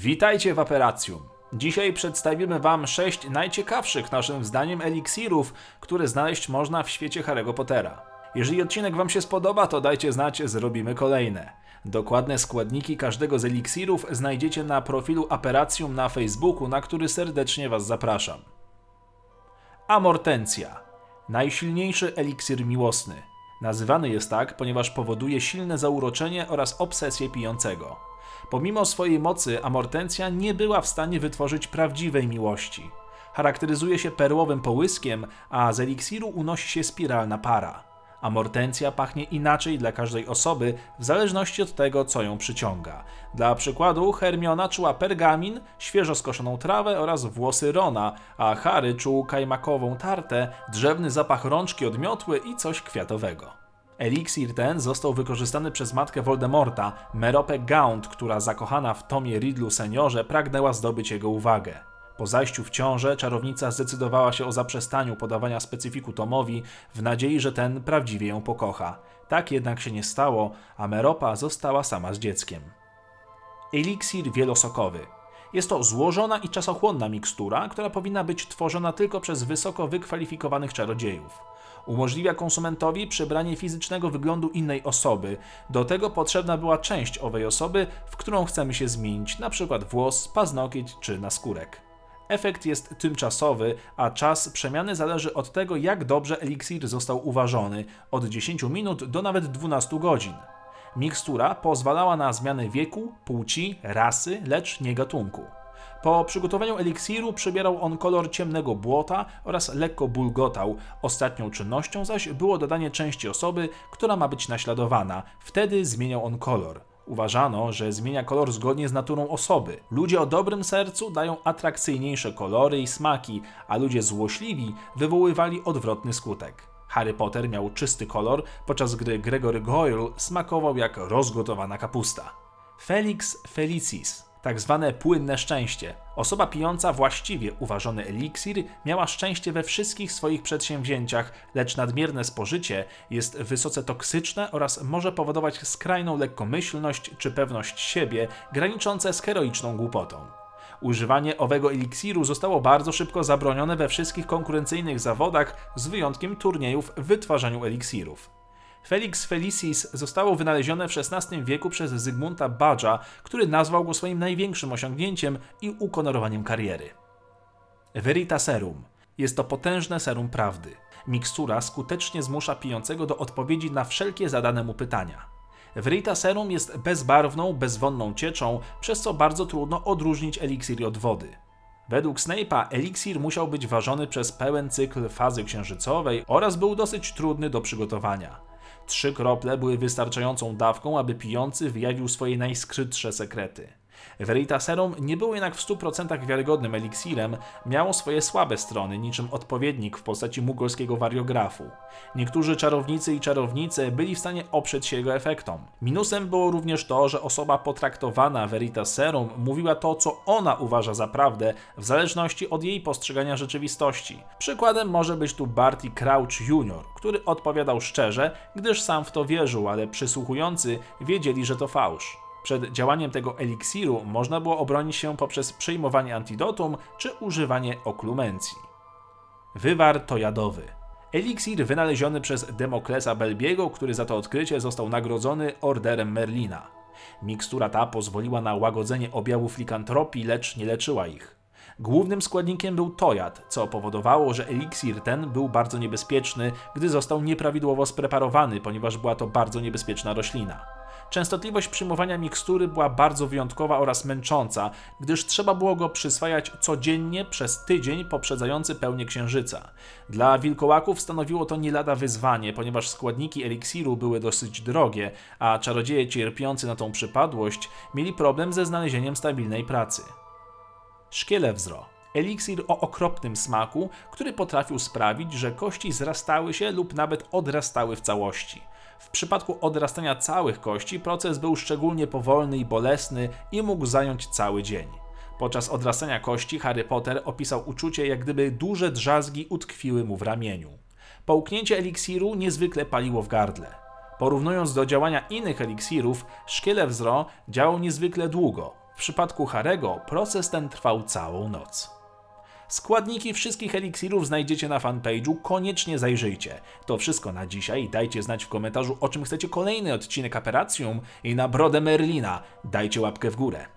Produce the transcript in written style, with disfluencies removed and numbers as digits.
Witajcie w Aperacjum. Dzisiaj przedstawimy Wam 6 najciekawszych naszym zdaniem eliksirów, które znaleźć można w świecie Harry'ego Pottera. Jeżeli odcinek Wam się spodoba, to dajcie znać, zrobimy kolejne. Dokładne składniki każdego z eliksirów znajdziecie na profilu Aperacjum na Facebooku, na który serdecznie Was zapraszam. Amortentia. Najsilniejszy eliksir miłosny. Nazywany jest tak, ponieważ powoduje silne zauroczenie oraz obsesję pijącego. Pomimo swojej mocy Amortentia nie była w stanie wytworzyć prawdziwej miłości. Charakteryzuje się perłowym połyskiem, a z eliksiru unosi się spiralna para. Amortentia pachnie inaczej dla każdej osoby, w zależności od tego, co ją przyciąga. Dla przykładu Hermiona czuła pergamin, świeżo skoszoną trawę oraz włosy Rona, a Harry czuł kajmakową tartę, drzewny zapach rączki od miotły i coś kwiatowego. Eliksir ten został wykorzystany przez matkę Voldemorta, Meropę Gaunt, która zakochana w Tomie Riddlu seniorze pragnęła zdobyć jego uwagę. Po zajściu w ciążę czarownica zdecydowała się o zaprzestaniu podawania specyfiku Tomowi w nadziei, że ten prawdziwie ją pokocha. Tak jednak się nie stało, a Meropa została sama z dzieckiem. Eliksir wielosokowy. Jest to złożona i czasochłonna mikstura, która powinna być tworzona tylko przez wysoko wykwalifikowanych czarodziejów. Umożliwia konsumentowi przybranie fizycznego wyglądu innej osoby. Do tego potrzebna była część owej osoby, w którą chcemy się zmienić, np. włos, paznokieć czy naskórek. Efekt jest tymczasowy, a czas przemiany zależy od tego, jak dobrze eliksir został uważony, od 10 minut do nawet 12 godzin. Mikstura pozwalała na zmianę wieku, płci, rasy, lecz nie gatunku. Po przygotowaniu eliksiru przybierał on kolor ciemnego błota oraz lekko bulgotał. Ostatnią czynnością zaś było dodanie części osoby, która ma być naśladowana. Wtedy zmieniał on kolor. Uważano, że zmienia kolor zgodnie z naturą osoby. Ludzie o dobrym sercu dają atrakcyjniejsze kolory i smaki, a ludzie złośliwi wywoływali odwrotny skutek. Harry Potter miał czysty kolor, podczas gdy Gregory Goyle smakował jak rozgotowana kapusta. Felix Felicis. Tak zwane płynne szczęście. Osoba pijąca właściwie uważany eliksir miała szczęście we wszystkich swoich przedsięwzięciach, lecz nadmierne spożycie jest wysoce toksyczne oraz może powodować skrajną lekkomyślność czy pewność siebie, graniczące z heroiczną głupotą. Używanie owego eliksiru zostało bardzo szybko zabronione we wszystkich konkurencyjnych zawodach, z wyjątkiem turniejów w wytwarzaniu eliksirów. Felix Felicis zostało wynalezione w XVI wieku przez Zygmunta Badża, który nazwał go swoim największym osiągnięciem i ukonorowaniem kariery. Veritaserum. Jest to potężne serum prawdy. Mikstura skutecznie zmusza pijącego do odpowiedzi na wszelkie zadane mu pytania. Veritaserum jest bezbarwną, bezwonną cieczą, przez co bardzo trudno odróżnić eliksir od wody. Według Snape'a eliksir musiał być ważony przez pełen cykl fazy księżycowej oraz był dosyć trudny do przygotowania. 3 krople były wystarczającą dawką, aby pijący wyjawił swoje najskrytsze sekrety. Veritaserum nie było jednak w 100% wiarygodnym eliksirem, miało swoje słabe strony, niczym odpowiednik w postaci mugolskiego wariografu. Niektórzy czarownicy i czarownice byli w stanie oprzeć się jego efektom. Minusem było również to, że osoba potraktowana Veritaserum mówiła to, co ona uważa za prawdę, w zależności od jej postrzegania rzeczywistości. Przykładem może być tu Barty Crouch Jr., który odpowiadał szczerze, gdyż sam w to wierzył, ale przysłuchujący wiedzieli, że to fałsz. Przed działaniem tego eliksiru można było obronić się poprzez przyjmowanie antidotum czy używanie oklumencji. Wywar tojadowy. Eliksir wynaleziony przez Demoklesa Belbiego, który za to odkrycie został nagrodzony Orderem Merlina. Mikstura ta pozwoliła na łagodzenie objawów likantropii, lecz nie leczyła ich. Głównym składnikiem był tojad, co powodowało, że eliksir ten był bardzo niebezpieczny, gdy został nieprawidłowo spreparowany, ponieważ była to bardzo niebezpieczna roślina. Częstotliwość przyjmowania mikstury była bardzo wyjątkowa oraz męcząca, gdyż trzeba było go przyswajać codziennie przez tydzień poprzedzający pełnię księżyca. Dla wilkołaków stanowiło to nie lada wyzwanie, ponieważ składniki eliksiru były dosyć drogie, a czarodzieje cierpiący na tą przypadłość mieli problem ze znalezieniem stabilnej pracy. Szkielewzro. Eliksir o okropnym smaku, który potrafił sprawić, że kości zrastały się lub nawet odrastały w całości. W przypadku odrastania całych kości proces był szczególnie powolny i bolesny i mógł zająć cały dzień. Podczas odrastania kości Harry Potter opisał uczucie, jak gdyby duże drzazgi utkwiły mu w ramieniu. Połknięcie eliksiru niezwykle paliło w gardle. Porównując do działania innych eliksirów, Szkielewzro działał niezwykle długo. W przypadku Harego proces ten trwał całą noc. Składniki wszystkich eliksirów znajdziecie na fanpage'u, koniecznie zajrzyjcie. To wszystko na dzisiaj, dajcie znać w komentarzu, o czym chcecie kolejny odcinek Aperacjum i na brodę Merlina dajcie łapkę w górę.